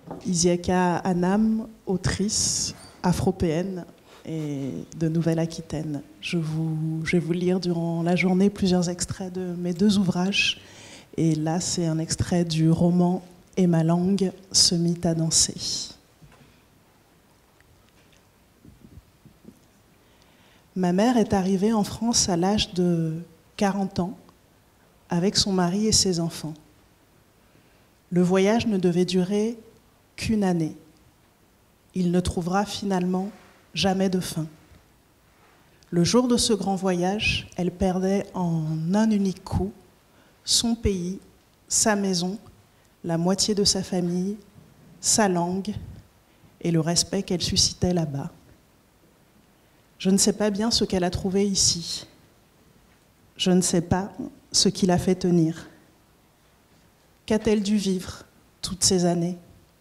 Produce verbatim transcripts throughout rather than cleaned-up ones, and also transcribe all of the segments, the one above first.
Isiaka Anam, autrice afropéenne et de Nouvelle-Aquitaine. Je, vous, je vais vous lire durant la journée plusieurs extraits de mes deux ouvrages. Et là, c'est un extrait du roman « Et ma langue se mit à danser ». Ma mère est arrivée en France à l'âge de quarante ans avec son mari et ses enfants. Le voyage ne devait durer qu'une année. Il ne trouvera finalement jamais de fin. Le jour de ce grand voyage, elle perdait en un unique coup son pays, sa maison, la moitié de sa famille, sa langue et le respect qu'elle suscitait là-bas. Je ne sais pas bien ce qu'elle a trouvé ici. Je ne sais pas ce qui l'a fait tenir. Qu'a-t-elle dû vivre toutes ces années ?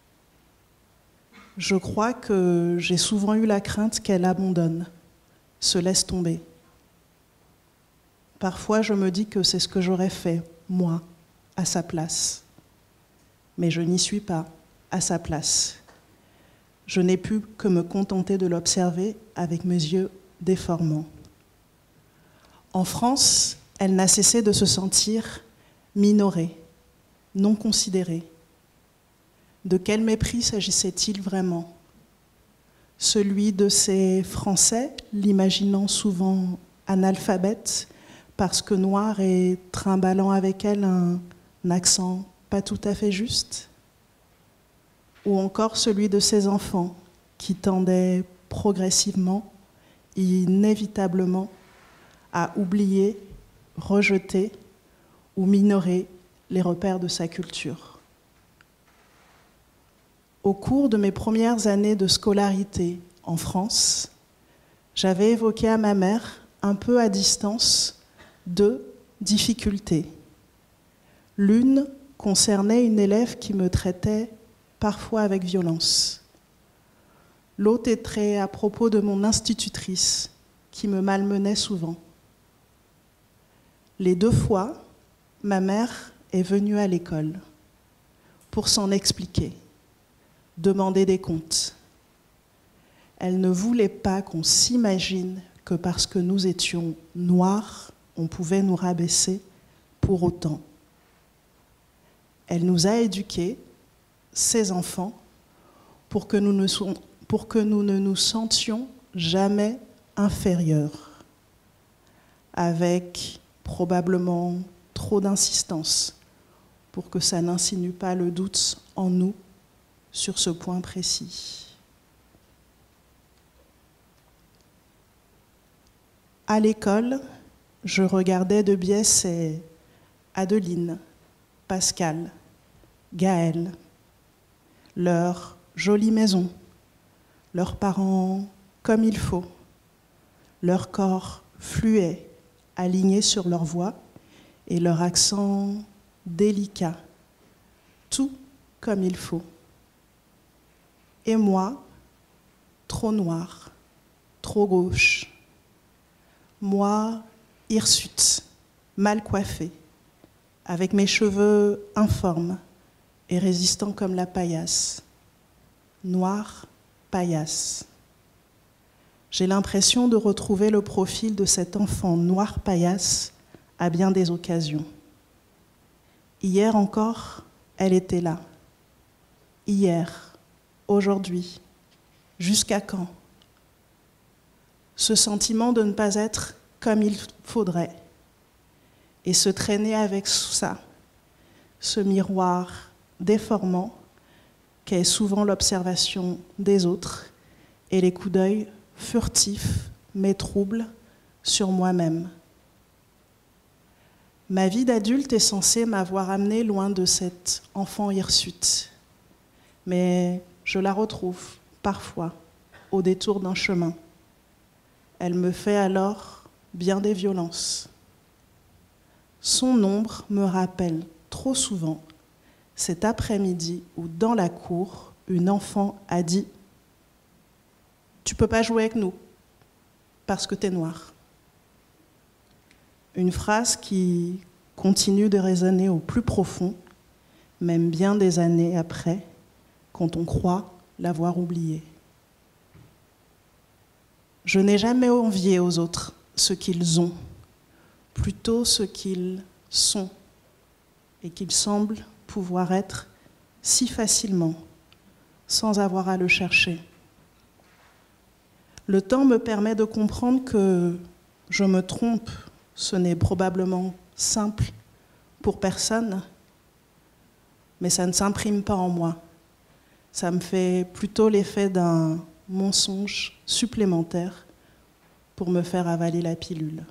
Je crois que j'ai souvent eu la crainte qu'elle abandonne, se laisse tomber. Parfois, je me dis que c'est ce que j'aurais fait, moi, à sa place. Mais je n'y suis pas, à sa place. Je n'ai pu que me contenter de l'observer avec mes yeux déformants. En France, elle n'a cessé de se sentir minorée, non considérée. De quel mépris s'agissait-il vraiment ? Celui de ces Français, l'imaginant souvent analphabète, parce que noire et trimballant avec elle un accent pas tout à fait juste ? Ou encore celui de ses enfants, qui tendaient progressivement, inévitablement, à oublier, rejeter ou minorer les repères de sa culture. Au cours de mes premières années de scolarité en France, j'avais évoqué à ma mère, un peu à distance, deux difficultés. L'une concernait une élève qui me traitait parfois avec violence. L'autre est très à propos de mon institutrice, qui me malmenait souvent. Les deux fois, ma mère est venue à l'école pour s'en expliquer, demander des comptes. Elle ne voulait pas qu'on s'imagine que parce que nous étions noirs, on pouvait nous rabaisser pour autant. Elle nous a éduqués, ses enfants, pour que nous ne, so- pour que nous ne nous sentions jamais inférieurs, avec probablement trop d'insistance pour que ça n'insinue pas le doute en nous sur ce point précis. À l'école, je regardais de biais ces Adeline, Pascal, Gaël, leur jolie maison, leurs parents comme il faut, leur corps fluet, aligné sur leur voix et leur accent délicat, tout comme il faut. Et moi, trop noire, trop gauche. Moi, hirsute, mal coiffée, avec mes cheveux informes et résistants comme la paillasse. Noire, paillasse. J'ai l'impression de retrouver le profil de cet enfant noir paillasse à bien des occasions. Hier encore, elle était là. Hier, aujourd'hui, jusqu'à quand ? Ce sentiment de ne pas être comme il faudrait et se traîner avec ça, ce miroir déformant qu'est souvent l'observation des autres et les coups d'œil furtifs mais troubles sur moi-même. Ma vie d'adulte est censée m'avoir amenée loin de cet enfant hirsute, mais je la retrouve parfois au détour d'un chemin. Elle me fait alors bien des violences. Son ombre me rappelle trop souvent cet après-midi où, dans la cour, une enfant a dit « Tu peux pas jouer avec nous parce que t'es noir ». Une phrase qui continue de résonner au plus profond, même bien des années après, quand on croit l'avoir oublié. Je n'ai jamais envié aux autres ce qu'ils ont, plutôt ce qu'ils sont, et qu'ils semblent pouvoir être si facilement, sans avoir à le chercher. Le temps me permet de comprendre que je me trompe, ce n'est probablement simple pour personne, mais ça ne s'imprime pas en moi. Ça me fait plutôt l'effet d'un mensonge supplémentaire pour me faire avaler la pilule.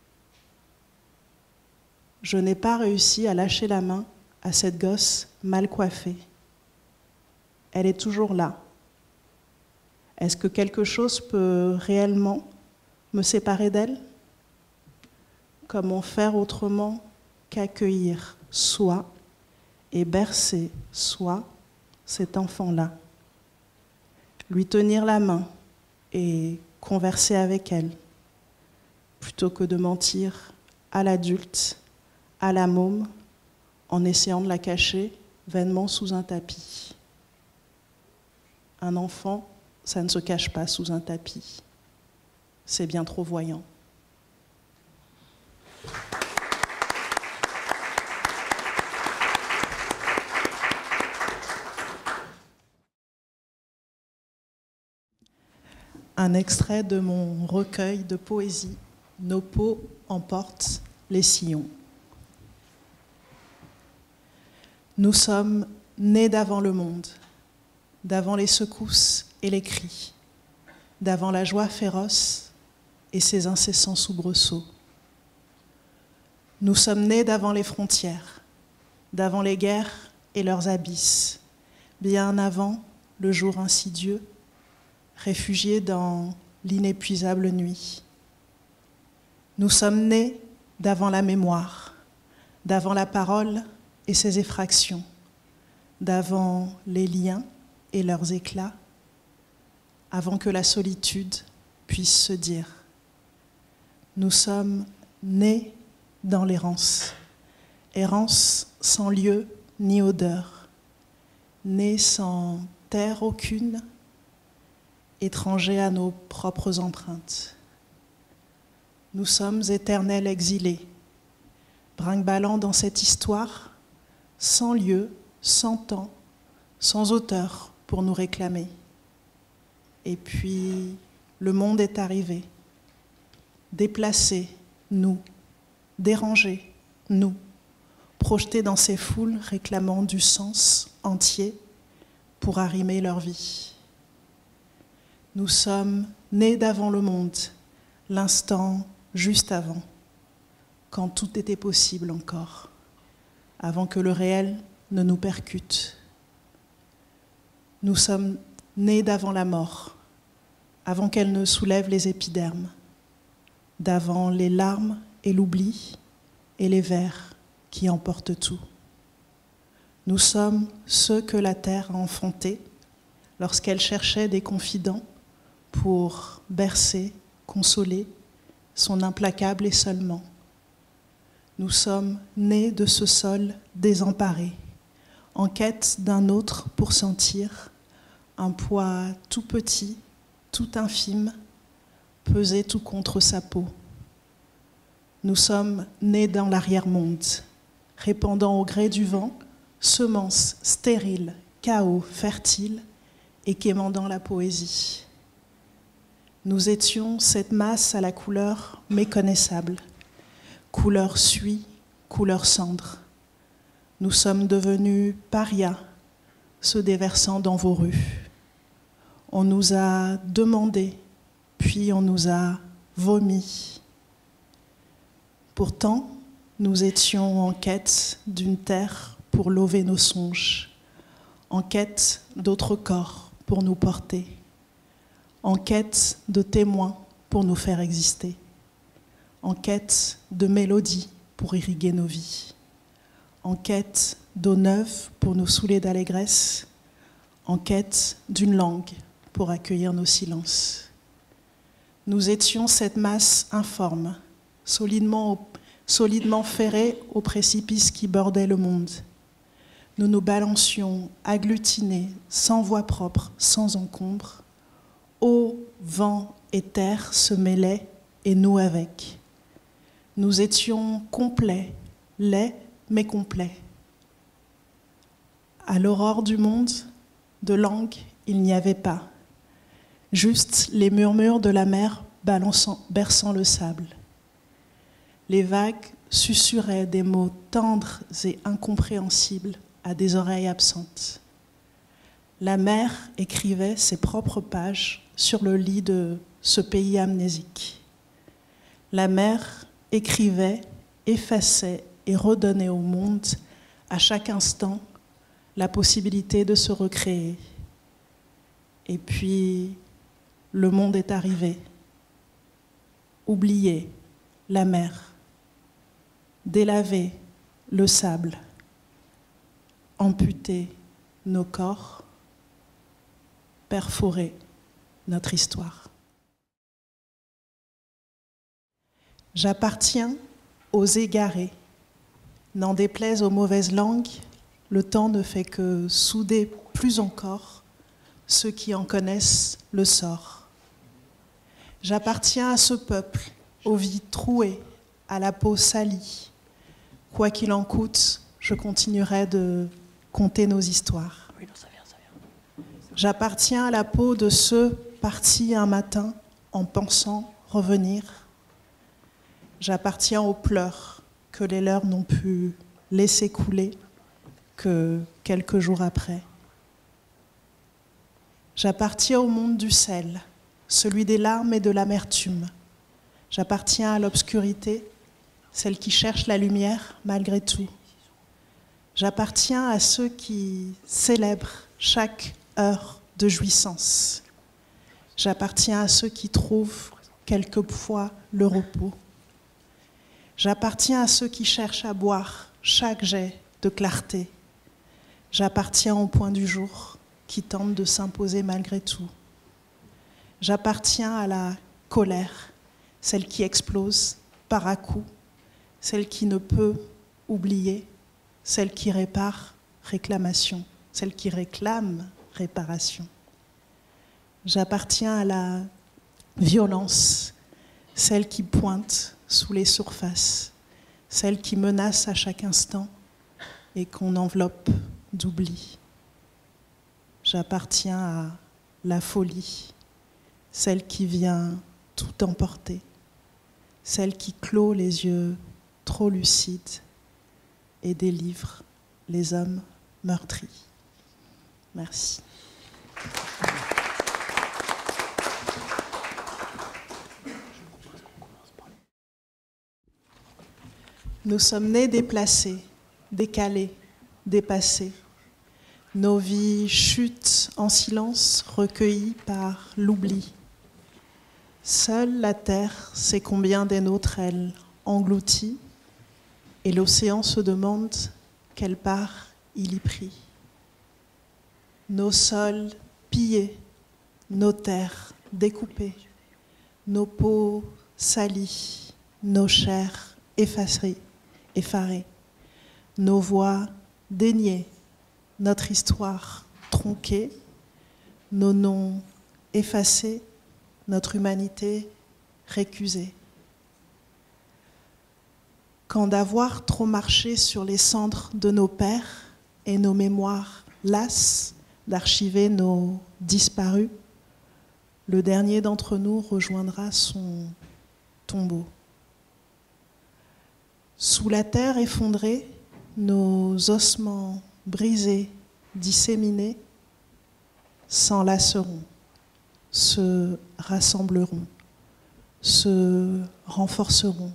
Je n'ai pas réussi à lâcher la main à cette gosse mal coiffée. Elle est toujours là. Est-ce que quelque chose peut réellement me séparer d'elle? Comment faire autrement qu'accueillir soi et bercer soi cet enfant-là? Lui tenir la main et converser avec elle, plutôt que de mentir à l'adulte, à la môme, en essayant de la cacher vainement sous un tapis. Un enfant, ça ne se cache pas sous un tapis. C'est bien trop voyant. Un extrait de mon recueil de poésie « Nos peaux emportent les sillons ». Nous sommes nés d'avant le monde, d'avant les secousses et les cris, d'avant la joie féroce et ses incessants soubresauts. Nous sommes nés d'avant les frontières, d'avant les guerres et leurs abysses, bien avant le jour insidieux, réfugiés dans l'inépuisable nuit. Nous sommes nés d'avant la mémoire, d'avant la parole et ses effractions, d'avant les liens et leurs éclats, avant que la solitude puisse se dire. Nous sommes nés dans l'errance, errance sans lieu ni odeur, nés sans terre aucune, étrangers à nos propres empreintes. Nous sommes éternels exilés, brinque-ballant dans cette histoire, sans lieu, sans temps, sans auteur pour nous réclamer. Et puis, le monde est arrivé, déplacé, nous, dérangé, nous, projetés dans ces foules réclamant du sens entier pour arrimer leur vie. Nous sommes nés d'avant le monde, l'instant juste avant, quand tout était possible encore, avant que le réel ne nous percute. Nous sommes nés d'avant la mort, avant qu'elle ne soulève les épidermes, d'avant les larmes et l'oubli et les vers qui emportent tout. Nous sommes ceux que la terre a enfantés lorsqu'elle cherchait des confidents pour bercer, consoler son implacable esseulement. Nous sommes nés de ce sol désemparé, en quête d'un autre pour sentir un poids tout petit, tout infime, peser tout contre sa peau. Nous sommes nés dans l'arrière-monde, répandant au gré du vent semences stériles, chaos fertile et quémandant la poésie. Nous étions cette masse à la couleur méconnaissable, couleur suie, couleur cendre. Nous sommes devenus parias, se déversant dans vos rues. On nous a demandé, puis on nous a vomi. Pourtant, nous étions en quête d'une terre pour lever nos songes, en quête d'autres corps pour nous porter, en quête de témoins pour nous faire exister, en quête de mélodies pour irriguer nos vies, en quête d'eau neuve pour nous saouler d'allégresse, en quête d'une langue pour accueillir nos silences. Nous étions cette masse informe, solidement, solidement ferrée au précipice qui bordait le monde. nous nous balancions, agglutinés, sans voix propre, sans encombre. Eau, vent et terre se mêlaient, et nous avec. Nous étions complets, laids mais complets. À l'aurore du monde, de langue, il n'y avait pas. Juste les murmures de la mer balançant, berçant le sable. Les vagues susurraient des mots tendres et incompréhensibles à des oreilles absentes. La mer écrivait ses propres pages sur le lit de ce pays amnésique. La mer écrivait, effaçait et redonnait au monde, à chaque instant, la possibilité de se recréer. Et puis, le monde est arrivé. Oublié, la mer. Délavé, le sable. Amputé, nos corps. Perforé, notre histoire. J'appartiens aux égarés. N'en déplaise aux mauvaises langues, le temps ne fait que souder plus encore ceux qui en connaissent le sort. J'appartiens à ce peuple, aux vies trouées, à la peau salie. Quoi qu'il en coûte, je continuerai de conter nos histoires. J'appartiens à la peau de ceux partis un matin en pensant revenir. J'appartiens aux pleurs que les leurs n'ont pu laisser couler que quelques jours après. J'appartiens au monde du sel, celui des larmes et de l'amertume. J'appartiens à l'obscurité, celle qui cherche la lumière malgré tout. J'appartiens à ceux qui célèbrent chaque heure de jouissance. J'appartiens à ceux qui trouvent quelquefois le repos. J'appartiens à ceux qui cherchent à boire chaque jet de clarté. J'appartiens au point du jour qui tente de s'imposer malgré tout. J'appartiens à la colère, celle qui explose par à-coups, celle qui ne peut oublier, celle qui répare réclamation, celle qui réclame réparation. J'appartiens à la violence, celle qui pointe sous les surfaces, celle qui menace à chaque instant et qu'on enveloppe d'oubli. J'appartiens à la folie, celle qui vient tout emporter, celle qui clôt les yeux trop lucides et délivre les hommes meurtris. Merci. Nous sommes nés déplacés, décalés, dépassés. Nos vies chutent en silence, recueillies par l'oubli. Seule la terre sait combien des nôtres elle engloutit, et l'océan se demande quelle part il y prit. Nos sols pillés, nos terres découpées, nos peaux salies, nos chairs effacées, effarées, nos voix déniées, notre histoire tronquée, nos noms effacés, notre humanité récusée. Quand d'avoir trop marché sur les cendres de nos pères et nos mémoires lasses d'archiver nos disparus, le dernier d'entre nous rejoindra son tombeau. Sous la terre effondrée, nos ossements brisés, disséminés, s'enlaceront, se rassembleront, se renforceront.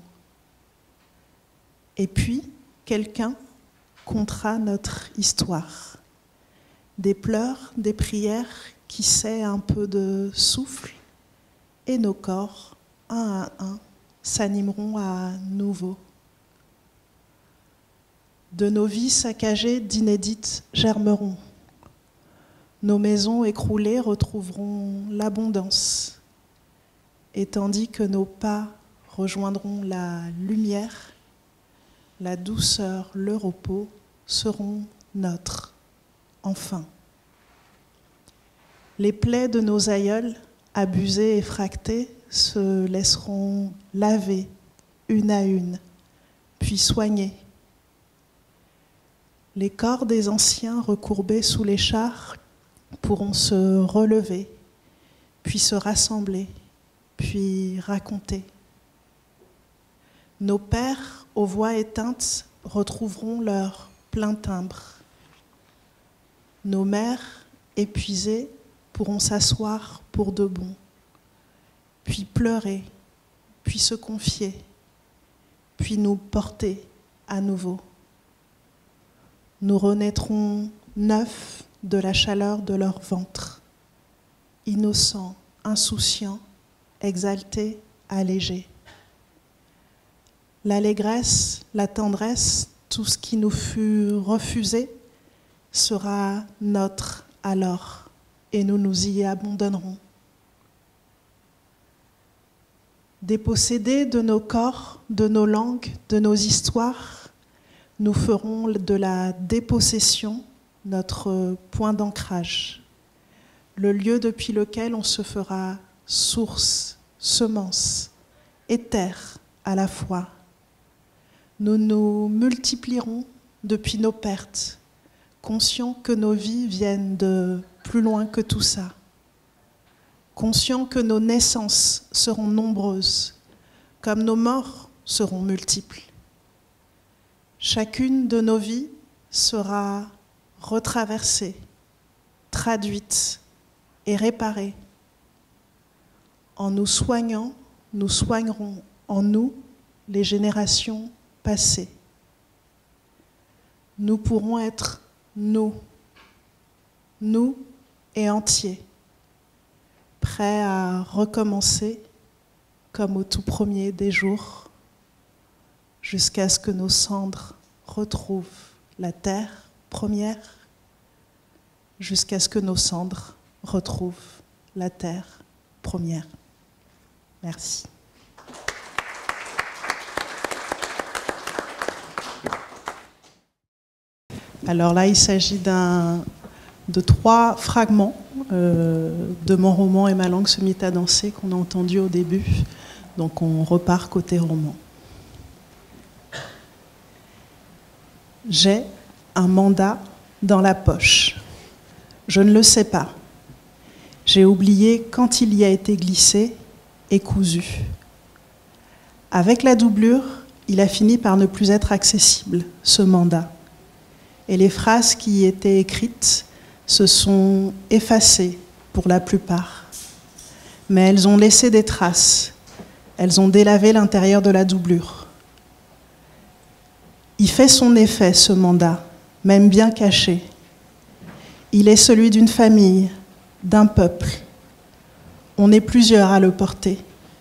Et puis, quelqu'un contera notre histoire. Des pleurs, des prières qui sait un peu de souffle, et nos corps, un à un, s'animeront à nouveau. De nos vies saccagées d'inédites germeront. Nos maisons écroulées retrouveront l'abondance. Et tandis que nos pas rejoindront la lumière, la douceur, le repos seront notre, enfin. Les plaies de nos aïeuls, abusées et fractées, se laisseront laver une à une, puis soigner. Les corps des anciens recourbés sous les chars pourront se relever, puis se rassembler, puis raconter. Nos pères, aux voix éteintes, retrouveront leur plein timbre. Nos mères, épuisées, pourront s'asseoir pour de bon, puis pleurer, puis se confier, puis nous porter à nouveau. Nous renaîtrons neufs de la chaleur de leur ventre, innocents, insouciants, exaltés, allégés. L'allégresse, la tendresse, tout ce qui nous fut refusé sera notre alors, et nous nous y abandonnerons. Dépossédés de nos corps, de nos langues, de nos histoires, nous ferons de la dépossession notre point d'ancrage, le lieu depuis lequel on se fera source, semence et terre à la fois. Nous nous multiplierons depuis nos pertes, conscients que nos vies viennent de plus loin que tout ça, conscients que nos naissances seront nombreuses, comme nos morts seront multiples. Chacune de nos vies sera retraversée, traduite et réparée. En nous soignant, nous soignerons en nous les générations passées. Nous pourrons être nous, nous et entiers, prêts à recommencer comme au tout premier des jours, jusqu'à ce que nos cendres retrouvent la terre première, jusqu'à ce que nos cendres retrouvent la terre première. Merci. Alors là, il s'agit d'un, de trois fragments euh, de mon roman « Et ma langue se mit à danser » qu'on a entendu au début. Donc on repart côté roman. J'ai un mandat dans la poche. Je ne le sais pas. J'ai oublié quand il y a été glissé et cousu. Avec la doublure, il a fini par ne plus être accessible, ce mandat. Et les phrases qui y étaient écrites se sont effacées pour la plupart. Mais elles ont laissé des traces. Elles ont délavé l'intérieur de la doublure. Il fait son effet, ce mandat, même bien caché. Il est celui d'une famille, d'un peuple. On est plusieurs à le porter.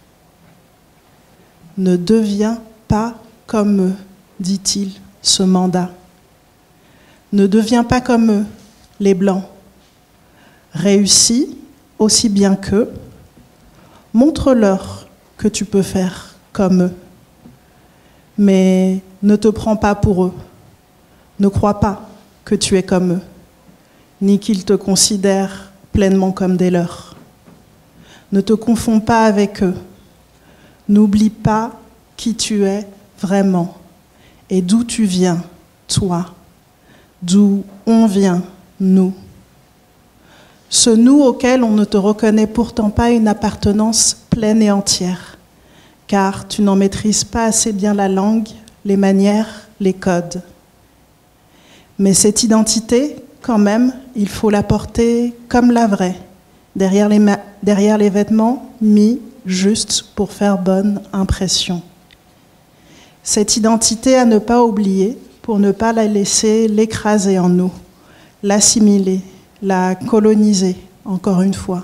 Ne deviens pas comme eux, dit-il, ce mandat. Ne deviens pas comme eux, les Blancs. Réussis aussi bien qu'eux. Montre-leur que tu peux faire comme eux. Mais ne te prends pas pour eux. Ne crois pas que tu es comme eux, ni qu'ils te considèrent pleinement comme des leurs. Ne te confonds pas avec eux. N'oublie pas qui tu es vraiment et d'où tu viens, toi, d'où on vient, nous. Ce nous auquel on ne te reconnaît pourtant pas une appartenance pleine et entière, car tu n'en maîtrises pas assez bien la langue, les manières, les codes. Mais cette identité, quand même, il faut la porter comme la vraie, derrière les, ma- derrière les vêtements mis juste pour faire bonne impression. Cette identité à ne pas oublier pour ne pas la laisser l'écraser en nous, l'assimiler, la coloniser, encore une fois.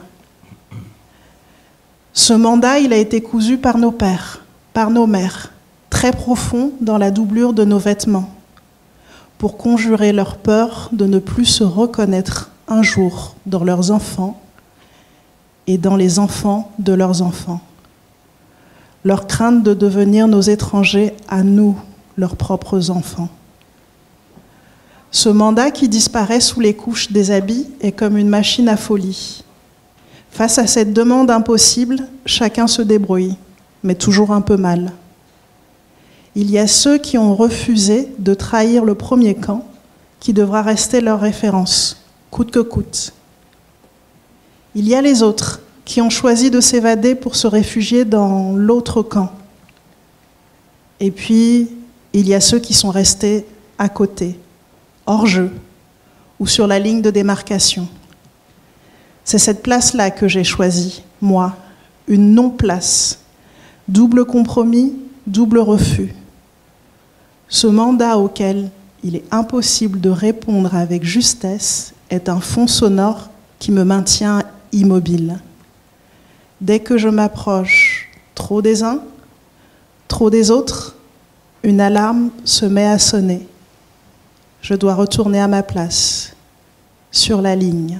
Ce mandat, il a été cousu par nos pères, par nos mères, très profond dans la doublure de nos vêtements, pour conjurer leur peur de ne plus se reconnaître un jour dans leurs enfants et dans les enfants de leurs enfants. Leur crainte de devenir nos étrangers à nous, leurs propres enfants. Ce mandat qui disparaît sous les couches des habits est comme une machine à folie. Face à cette demande impossible, chacun se débrouille, mais toujours un peu mal. Il y a ceux qui ont refusé de trahir le premier camp, qui devra rester leur référence, coûte que coûte. Il y a les autres qui ont choisi de s'évader pour se réfugier dans l'autre camp. Et puis, il y a ceux qui sont restés à côté, hors jeu, ou sur la ligne de démarcation. C'est cette place-là que j'ai choisie, moi, une non-place, double compromis, double refus. Ce mandat auquel il est impossible de répondre avec justesse est un fond sonore qui me maintient immobile. Dès que je m'approche trop des uns, trop des autres, une alarme se met à sonner. Je dois retourner à ma place, sur la ligne.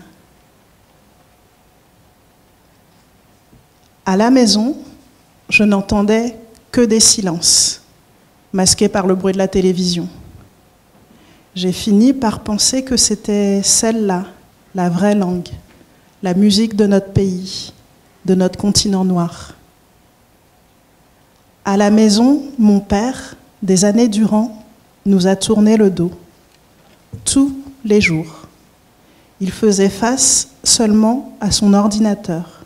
À la maison, je n'entendais que des silences, masqués par le bruit de la télévision. J'ai fini par penser que c'était celle-là, la vraie langue, la musique de notre pays, de notre continent noir. À la maison, mon père, des années durant, nous a tourné le dos, tous les jours. Il faisait face seulement à son ordinateur.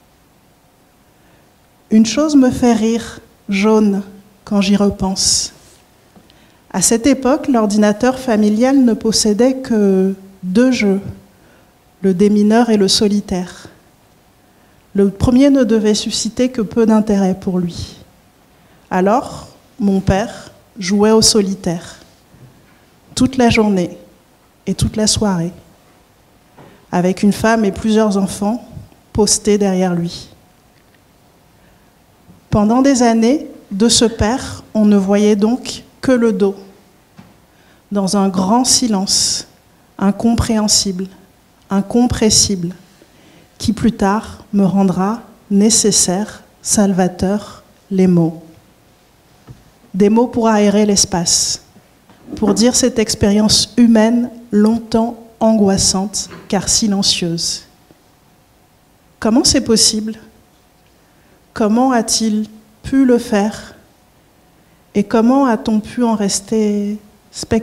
Une chose me fait rire, jaune, quand j'y repense. À cette époque, l'ordinateur familial ne possédait que deux jeux, le démineur et le solitaire. Le premier ne devait susciter que peu d'intérêt pour lui. Alors, mon père jouait au solitaire, toute la journée et toute la soirée, avec une femme et plusieurs enfants postés derrière lui. Pendant des années, de ce père, on ne voyait donc que le dos, dans un grand silence, incompréhensible, incompressible, qui plus tard me rendra nécessaire, salvateur, les mots. Des mots pour aérer l'espace, pour dire cette expérience humaine longtemps angoissante, car silencieuse. Comment c'est possible ? Comment a-t-il pu le faire ? Et comment a-t-on pu en rester spectateur ?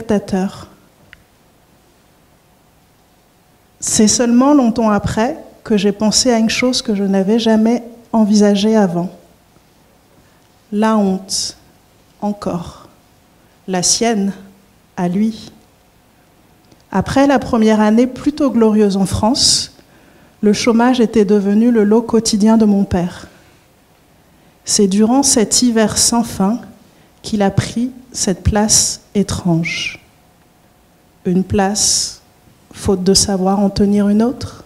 C'est seulement longtemps après que j'ai pensé à une chose que je n'avais jamais envisagée avant. La honte, encore. La sienne, à lui. Après la première année plutôt glorieuse en France, le chômage était devenu le lot quotidien de mon père. C'est durant cet hiver sans fin qu'il a pris cette place étrange. Une place, faute de savoir en tenir une autre.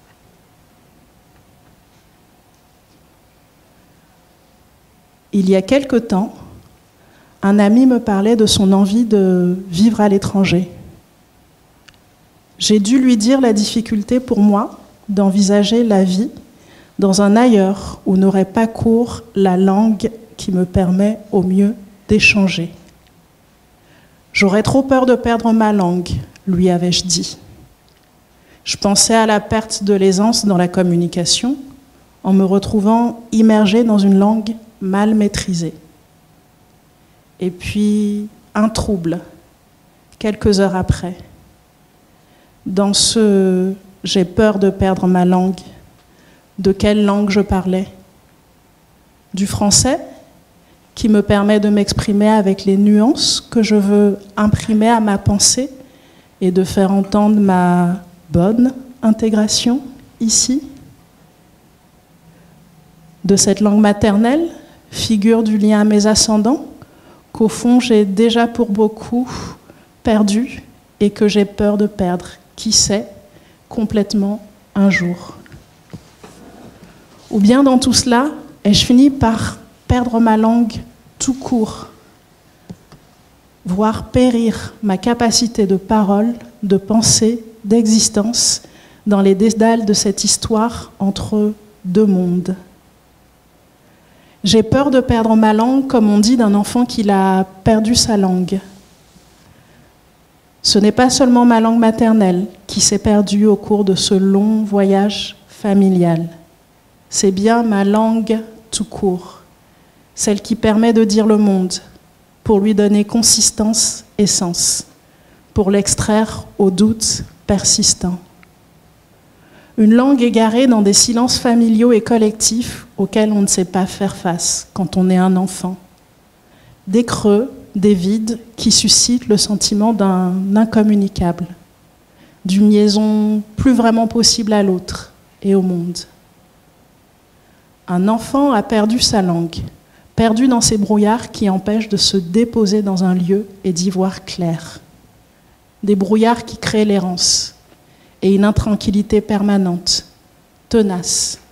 Il y a quelque temps, un ami me parlait de son envie de vivre à l'étranger. J'ai dû lui dire la difficulté pour moi d'envisager la vie dans un ailleurs où n'aurait pas cours la langue qui me permet au mieux d'échanger. J'aurais trop peur de perdre ma langue, lui avais-je dit. Je pensais à la perte de l'aisance dans la communication en me retrouvant immergée dans une langue mal maîtrisée. Et puis, un trouble, quelques heures après. Dans ce « j'ai peur de perdre ma langue », de quelle langue je parlais ? Du français, qui me permet de m'exprimer avec les nuances que je veux imprimer à ma pensée et de faire entendre ma bonne intégration ici ? De cette langue maternelle, figure du lien à mes ascendants, qu'au fond j'ai déjà pour beaucoup perdu et que j'ai peur de perdre, qui sait, complètement un jour. Ou bien dans tout cela, ai-je fini par perdre ma langue tout court, voir périr ma capacité de parole, de pensée, d'existence dans les dédales de cette histoire entre deux mondes. J'ai peur de perdre ma langue, comme on dit d'un enfant qui a perdu sa langue. Ce n'est pas seulement ma langue maternelle qui s'est perdue au cours de ce long voyage familial. C'est bien ma langue tout court, celle qui permet de dire le monde, pour lui donner consistance et sens, pour l'extraire aux doutes persistants. Une langue égarée dans des silences familiaux et collectifs auxquels on ne sait pas faire face quand on est un enfant. Des creux, des vides qui suscitent le sentiment d'un incommunicable, d'une liaison plus vraiment possible à l'autre et au monde. Un enfant a perdu sa langue, perdu dans ces brouillards qui empêchent de se déposer dans un lieu et d'y voir clair. Des brouillards qui créent l'errance et une intranquillité permanente, tenace.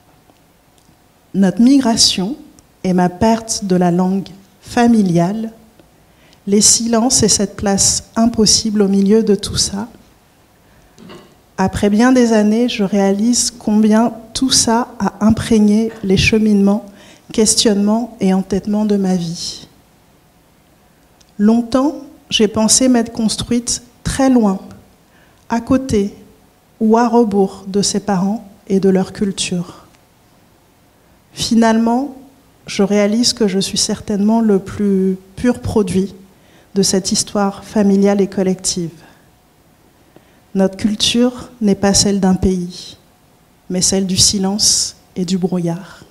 Notre migration et ma perte de la langue familiale, les silences et cette place impossible au milieu de tout ça. Après bien des années, je réalise combien tout ça a imprégné les cheminements, questionnements et entêtements de ma vie. Longtemps, j'ai pensé m'être construite très loin, à côté ou à rebours de ses parents et de leur culture. Finalement, je réalise que je suis certainement le plus pur produit de cette histoire familiale et collective. Notre culture n'est pas celle d'un pays, mais celle du silence et du brouillard.